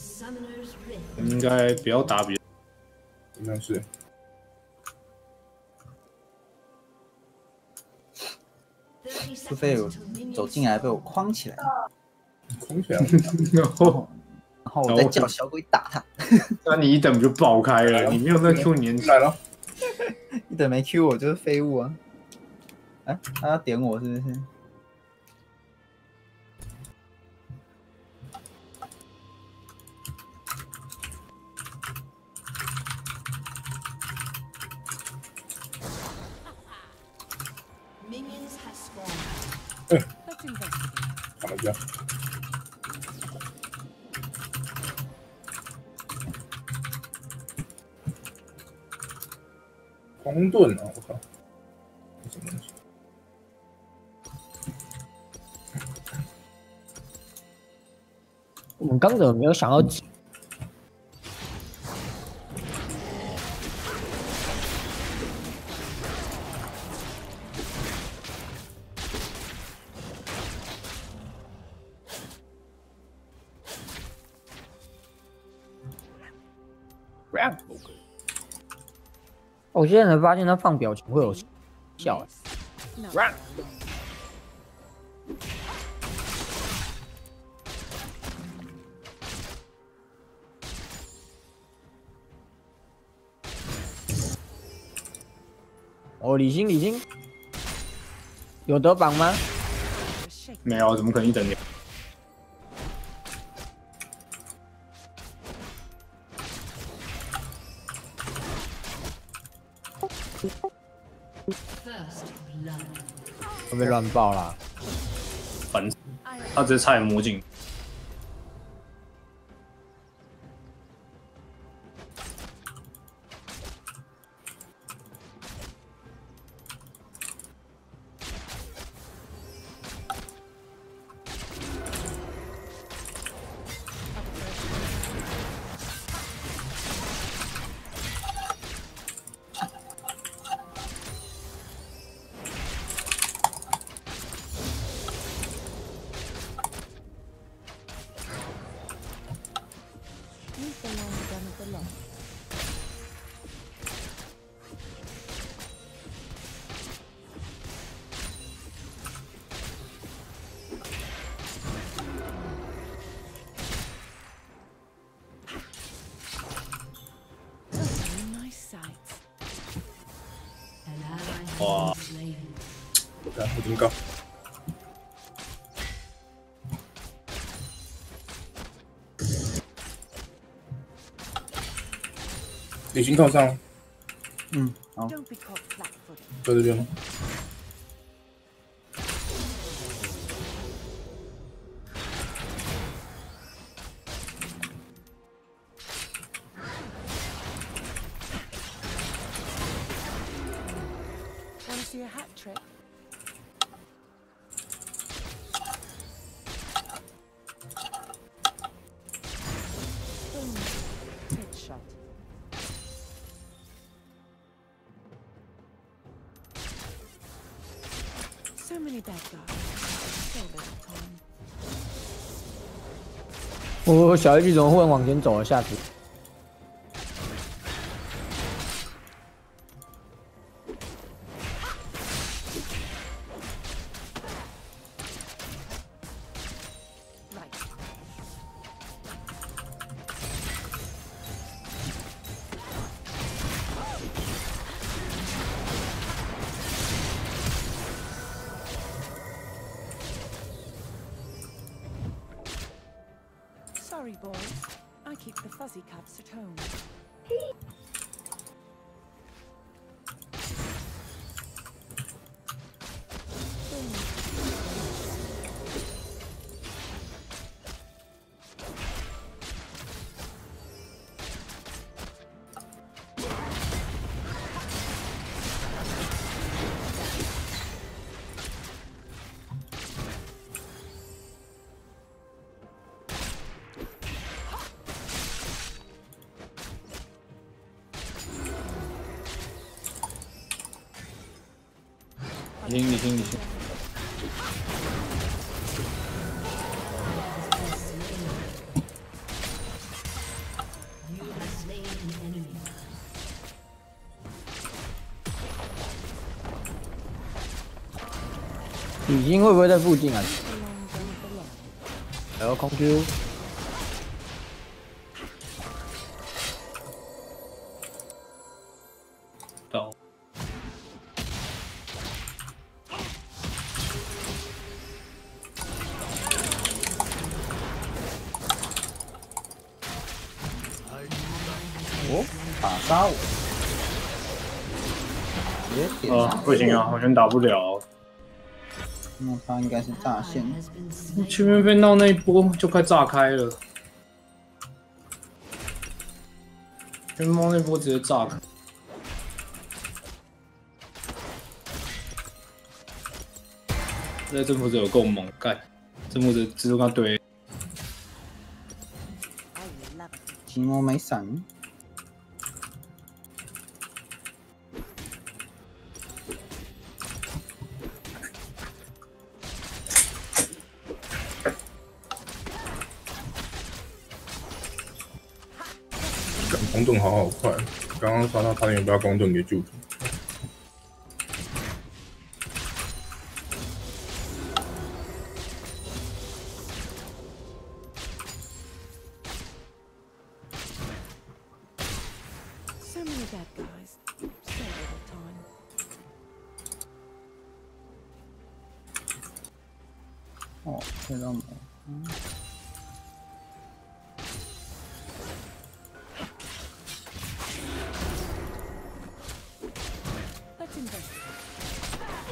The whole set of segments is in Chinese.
应该不要打别人， 应该是。 除非有走进来被我框起来， 框起来， 然后我再叫小鬼打他。 那你一等就爆开了，你没有那 Q 年纪来了， 一等没 Q 我就是废物啊！哎，他要点我是不是？ 打了一下。光盾啊！我靠，什么东西？ 我们刚怎么没有想到？我现在才发现他放表情会有笑。哦，李欣，有得榜吗？ 没有，怎么可能一等你？ 会被乱爆啦！ 烦，他直接差点魔镜。哇！ 看我怎么搞？李欣靠上， 好， 在这边吗？ 我小一局怎么忽然往前走了？下局。 Sorry, boys. I keep the fuzzy cubs at home. 李欣。 李欣会不会在附近啊？ Long gone below. 空 Q， 到哦，打杀我！直接点杀。 不行啊，好像打不了。 那他应该是炸线。 前面被闹那一波就快炸开了，前面那波直接炸开。这征服者有够猛，干！征服者蜘蛛刚对， I love it. 寂寞没闪。 光盾好快，刚刚杀他差点被他光盾给救住。 So many bad guys. So little time. 哦，这到没。 Let's investigate.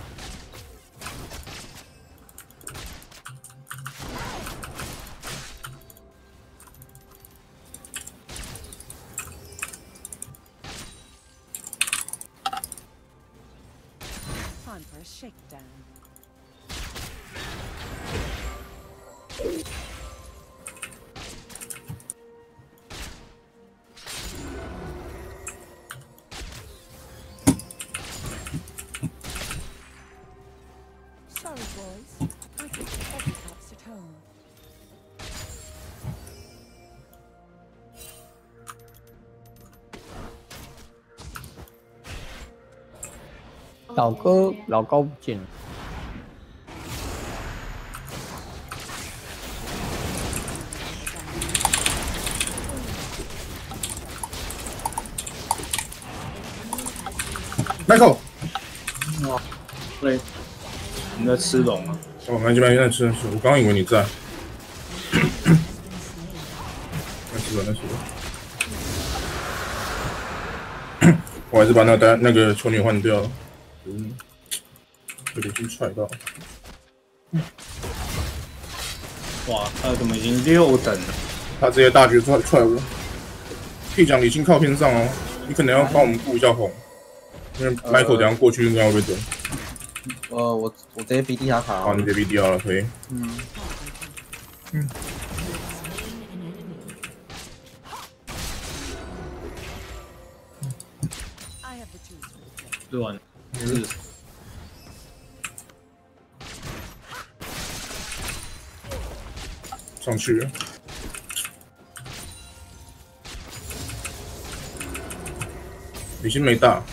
Time for a shakedown. 'Sorry, boys. I keep the coffee cups at home. 老高不见了。 Michael， 对，你在吃龙啊？ 我们这边在吃，我刚以为你在。那是吧，那是吧。我还是把那个球女换掉了。被李欣踹到。 哇，他怎么已经6等了？ 他直接大绝踹我。可以讲李欣靠偏上哦，你可能要帮我们顾一下红，因为 Michael 等下过去应该会被蹲。 我直接 BD 他卡。 好，你直接 BD 了，可以。 I have the tools for the job. 对完，是上去了。李欣没大，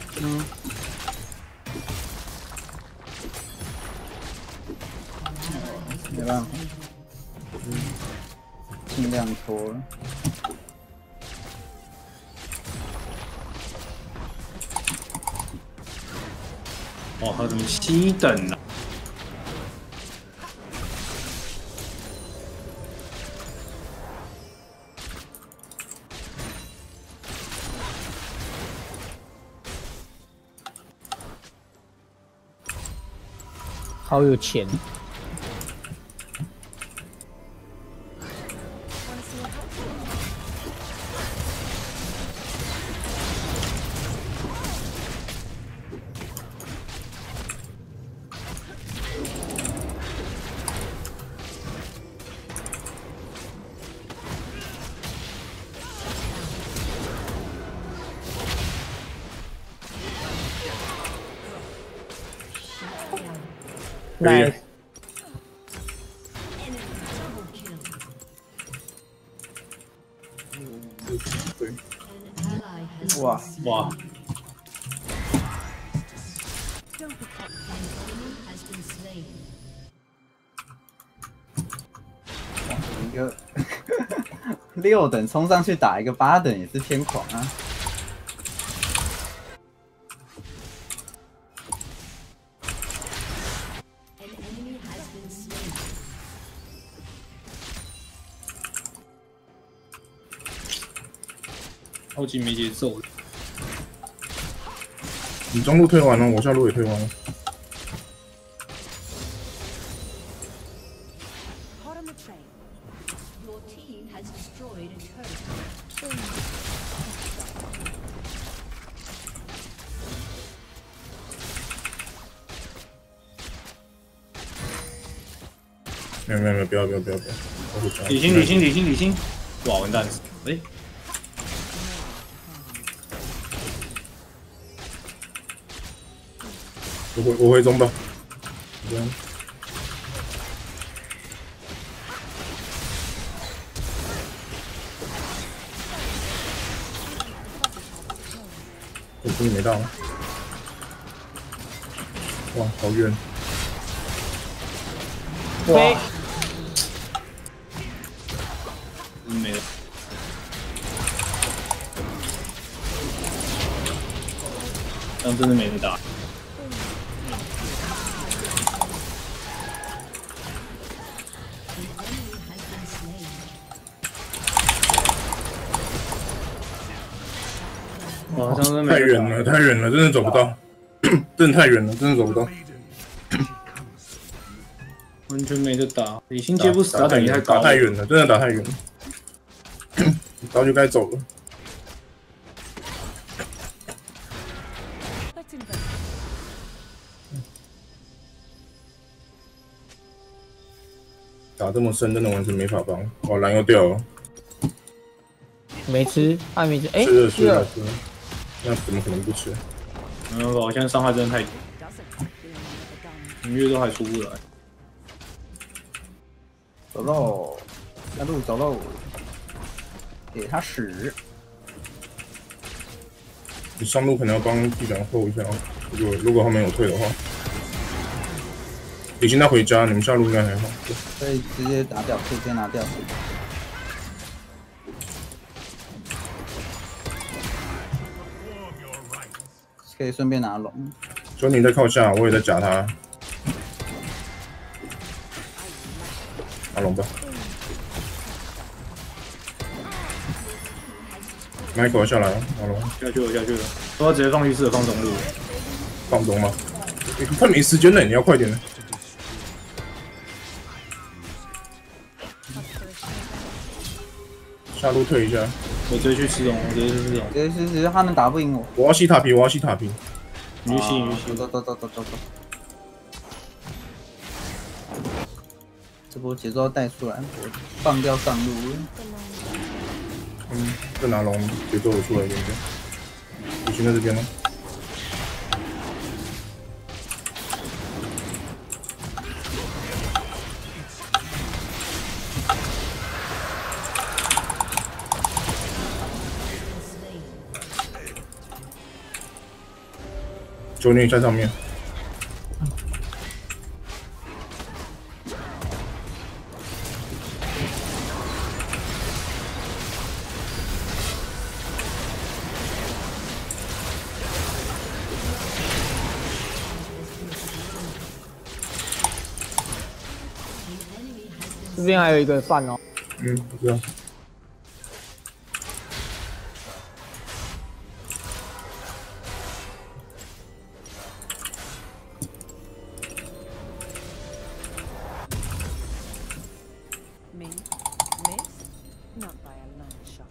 没办法，尽量拖了。 哇，他怎么7等了？ 好有钱。 Want to see what happens? 那对， 哇， 哇， Don't be cocky. 个6等冲上去打一个8等也是偏狂啊。 超级没节奏的。 你中路推完了，我下路也推完了。 Hot on the train. Your team has destroyed a turret. 没有，不要！我会抓。 理性！哇，完蛋！哎， 我回中吧。这样。我终于没到了。哇，好远！ 飞， 没了。这样真的没得打。哇，这样真的没得打太远了，真的走不到，真的太远了，真的走不到。 完全没得打，理性接不死，他等级太高， 打太远了，真的打太远了，早就该走了。 Let's invest. 打这么深，真的完全没法帮。哇，蓝又掉了， 没吃，还没吃，哎， 吃了，那怎么可能不吃？ 没办法，我现在伤害真的太低， Doesn't being never done. 明月都还出不来。 走喽，下路走喽，给他使。 你上路可能要帮地长后一下哦，如果后面有退的话。李现在回家，你们下路应该还好。 可以直接拿掉，可以直接拿掉。可以顺便拿龙。 所以你在靠下，我也在夹他。拿龙吧。Michael 下来了，拿龙。 下去了，都要直接放浴室的放中路。 放中吗？你快没时间了，你要快点了。下路退一下。 我直接去吃龙， 其实他们打不赢我。 我要吸塔皮， 你去吸， 走。这波节奏要带出来，我放掉上路。 再拿龙节奏出来一点点。李现在这边呢？9女在上面。 这边还有一个饭哦。 我知道。 Me? Miss? Not by a long shot.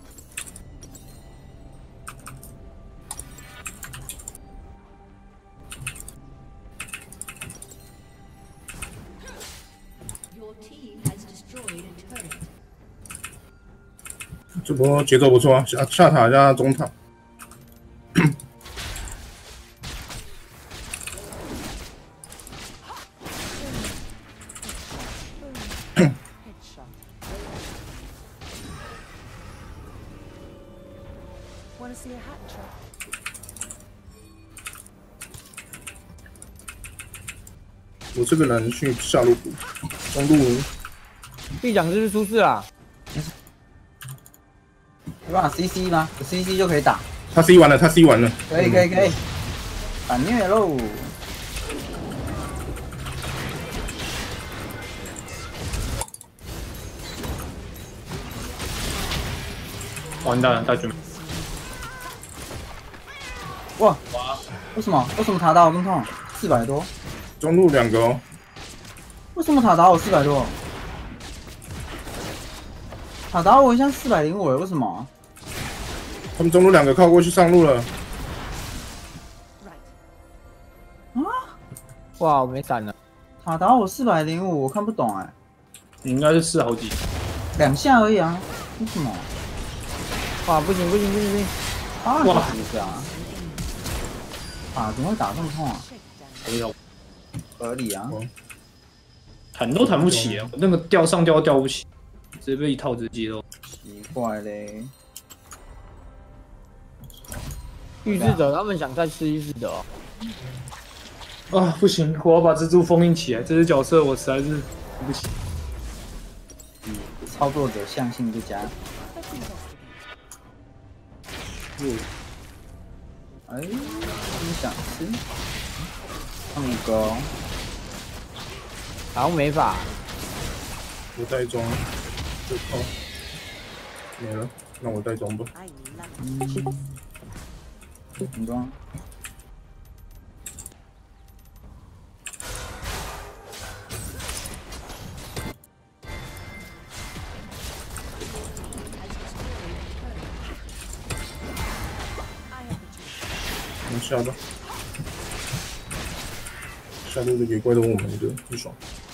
Your team has destroyed a turret. 这波节奏不错啊，下塔加中塔。 Headshot. Wanna see a hat trick? 我这个人去下路补，中路队长是不是出事了？ 有办法 CC 吗？有 CC 就可以打。 他 C 完了，他 C 完了。 可以，打虐喽！ 完蛋了，大军。 哇！为什么塔打我更痛？400多？ 中路2个哦。 为什么塔打我400多？塔打我一下405，为什么？ 他们中路2个靠过去上路了。 哇，我没闪了。 塔打我405，我看不懂哎。 你应该是吃好几。 2下而已啊，为什么？ 哇，不行！ 啊，哇，不是啊！啊，怎么会打这么痛啊？ 哎呦， 合理啊！ 弹都弹不起啊，那个吊上吊吊不起，直接被一套直接接到。 奇怪嘞。 预示者他们想再吃预示者哦。 啊，不行，我要把蜘蛛封印起来。这只角色我实在是对不起。 操作者相性不佳。哎，你想吃？放5个哦。 好像没法。 我带装，就靠没了，那我带装吧。 很装。 我们下吧，下路就给怪到我们的，不爽。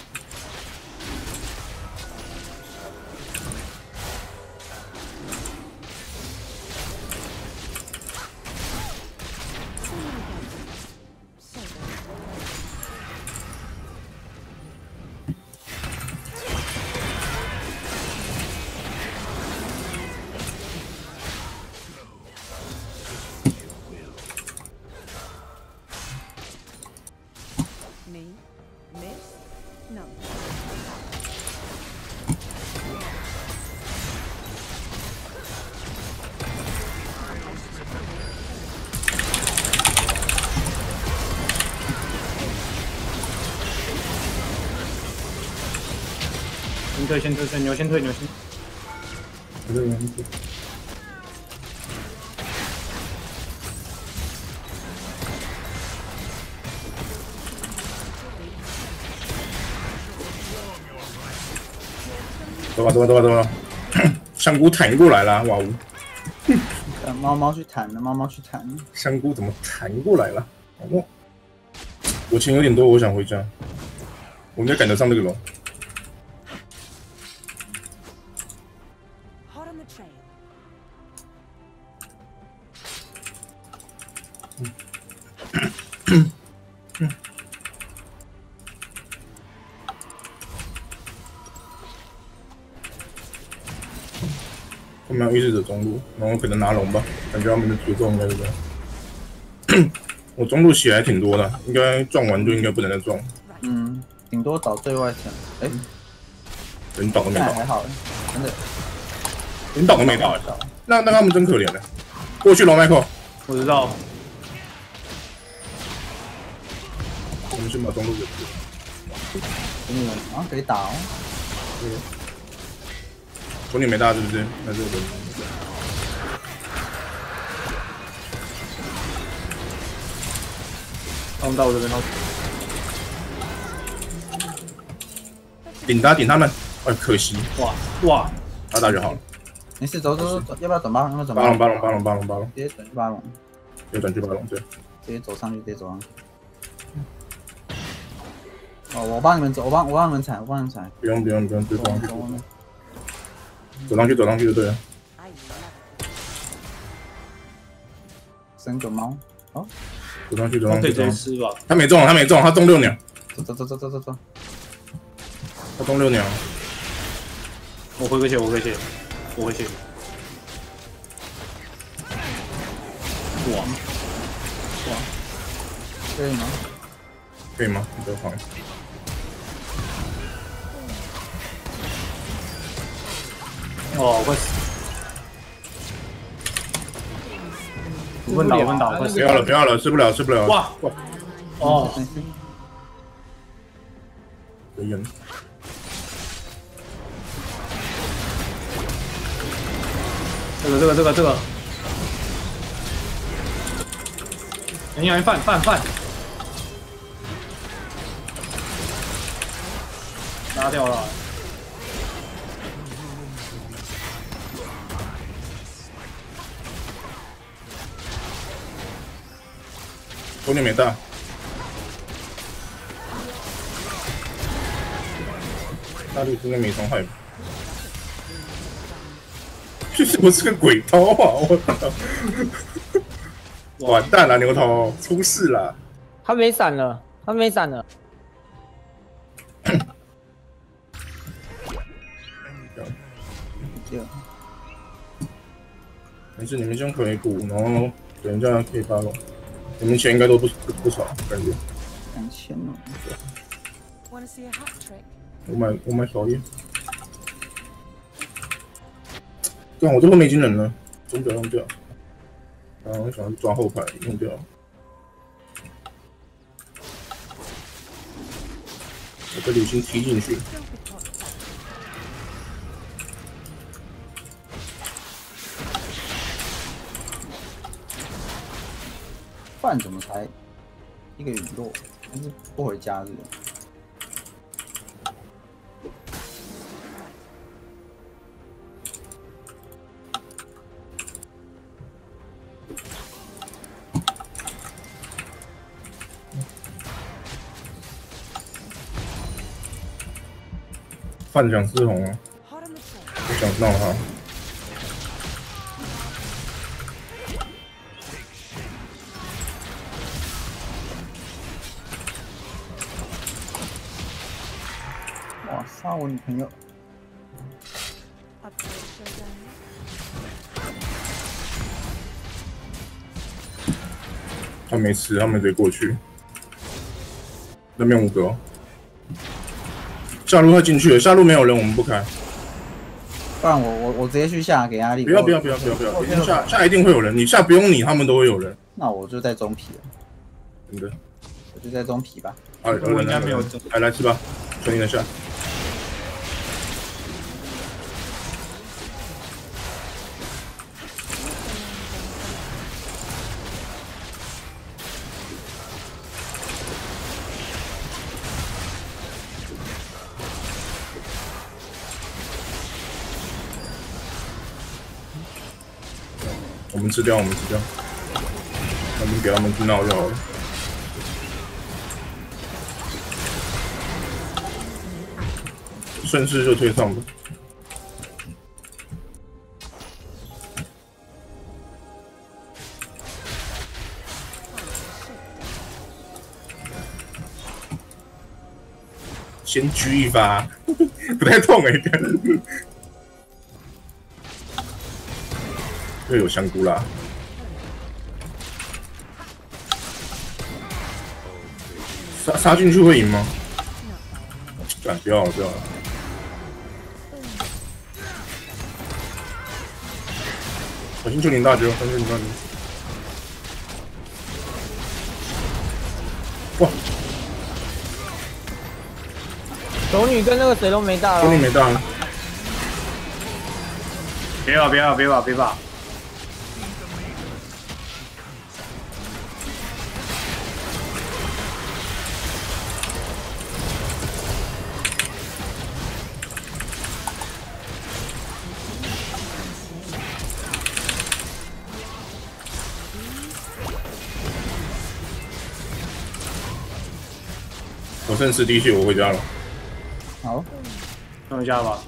Me, miss, no. 先退，牛先退。 我这边走吧，香菇弹过来了，哇呜！ 猫去弹了，猫去弹了。 香菇怎么弹过来了？哦，我钱有点多，我想回家。我应该赶得上这个龙。 Hot on the trail. 他们要预示者中路，然后可能拿龙吧，感觉他们的节奏应该是这样。我中路血还挺多的，应该撞完就应该不能再撞。 嗯，顶多倒最外层。哎， 人倒都没倒， 还好，真的。 人倒都没倒，那他们真可怜了。过去龙麦克， 我知道。 我们先把中路给破。 啊，可以打哦。 中路没大是不是？那就轮。 他们到我这边了。 顶他们，哎，可惜。 哇， 打就好了。 没事，走，要不要转八龙？ 八龙， 直接转去八龙。 要转去八龙，对。 直接走上去。哦，我帮你们走，我帮你们踩。 不用，就走上去。走上去就对了。 生个猫。哦。 走上去。 可以直接吃吧。 他没中，他中6鸟。 走。 他中6鸟。 我回个血。哇， 可以吗？ 可以吗？你不要慌。 哦，快死！我问倒，快死！ 不要了，不要了，吃不了，吃不了。 哇！哦， 有烟。 这个，人家饭，拉掉了。 头点没大。大陆应该没伤害吧？这是不是个鬼刀啊！我操！完蛋了，牛头出事了！ 他没闪了。 没事，你们先回补，然后等一下可以发了。你们钱应该都不少，感觉。 2000哦。 Wanna see a hat trick? 我买小叶。对啊，我这后面已经人了，用掉。然后我想要抓后排，用掉。我把流星踢进去。 饭怎么才一个雨落？还是不回家是？ 饭想吃红啊， Hot on the trail. 不想闹他。 哇，杀我女朋友！ Upgrade showdown. 他没吃，他们直接过去。那边5个哦。下路快进去了，下路没有人，我们不开。 不然我直接去下给压力。 不要，一定下一定会有人，你下不用你，他们都会有人。 那我就在中皮了。 真的。 我就在中皮吧。 啊， 我应该没有。 来吃吧，全你的下。我们吃掉，他们给他们去闹就好了。顺势就推上吧。先狙一发，不太痛哎、欸，又有香菇啦。杀进去会赢吗？不要了。小心90大绝，小心90大绝。哇！ 丑女跟那个谁都没大了。 丑女没大了。 别吧！ 我剩10滴血，我回家了。 好， 弄一下吧。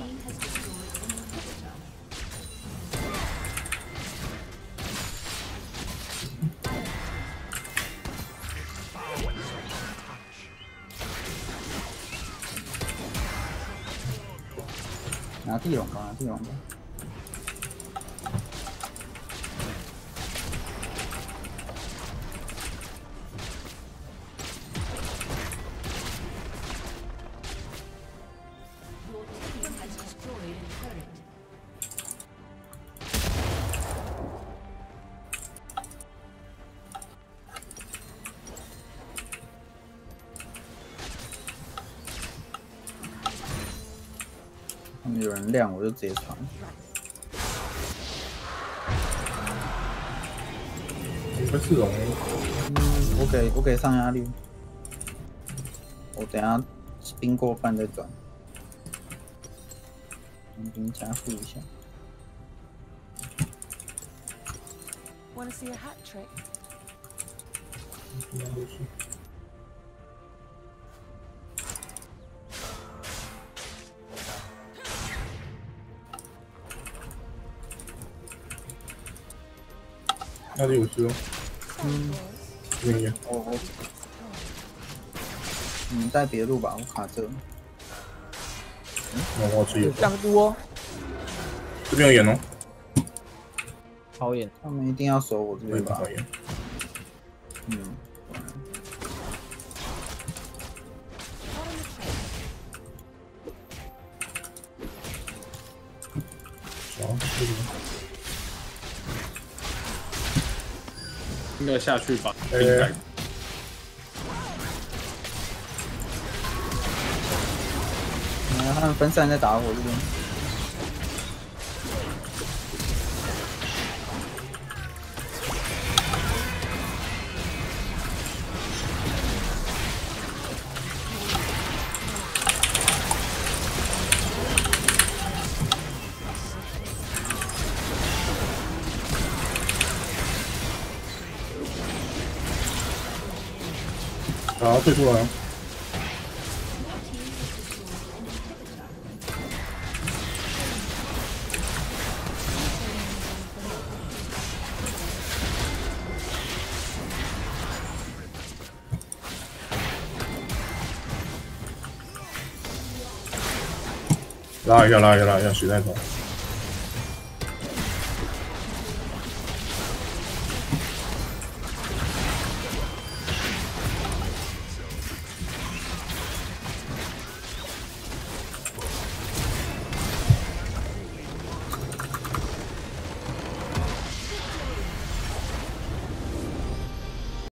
拿地龙吧。 他们有人亮我就直接传。 快4龙， 我给上压力，我等下冰过半再转，兵加速一下。 Want to see a hat trick? 那里50哦， Sorry, boys. 那个你带别路吧，我卡这。 我吃有， 降多这边有眼哦， 好眼， 他们一定要守我这边吧好？眼， 嗯， 好，这边。 应该下去把兵哎改。 他们分散在打我这边。 好，退出来。拉一下，拉一下，拉一下，血在头。